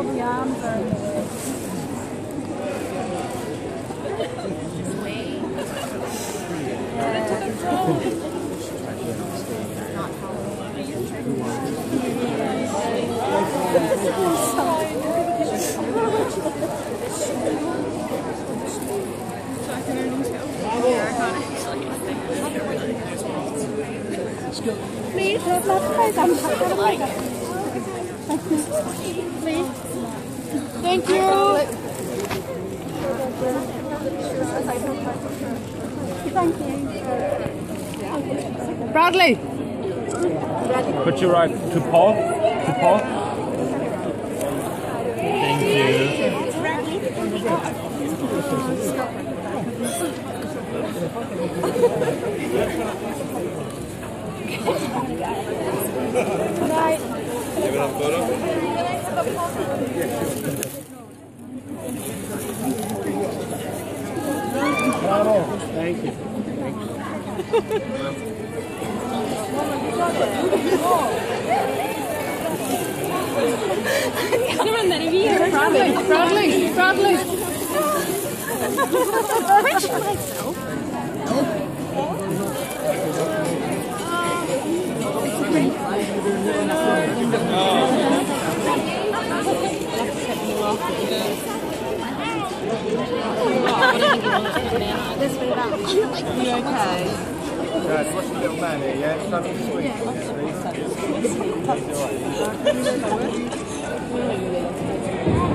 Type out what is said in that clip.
all the arms are... Please, let's try some. Please. Thank you. Thank you. Bradley. Put your right to Paul. To Paul. Thank you. Right. Give it a photo. Bravo. Thank you. Devo andare via. Bradley. Which myself? This way around. You okay? Guys, watch the little man here, yeah? Something sweet.